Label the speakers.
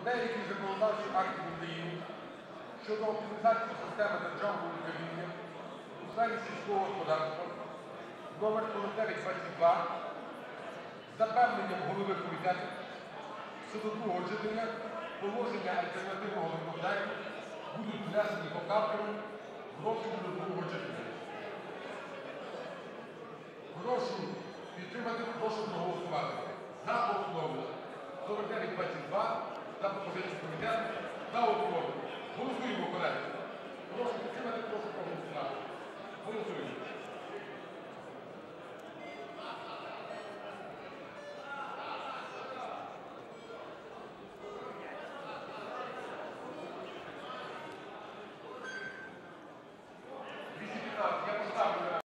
Speaker 1: деяких законодавчих актів України щодо оптимізації системи державного управління у сфері сільського господарства номер 4922 з запевненням голови комітету, що до другого читання положення альтернативного законопроекту будуть внесені поправками в розгляді до другого читання. Прошу підтримати, прошу проголосувати за основу 4922 за пропозицію комітету за основу. Голосуємо, колеги. Прошу підтримати, прошу проголосувати. Голосуємо.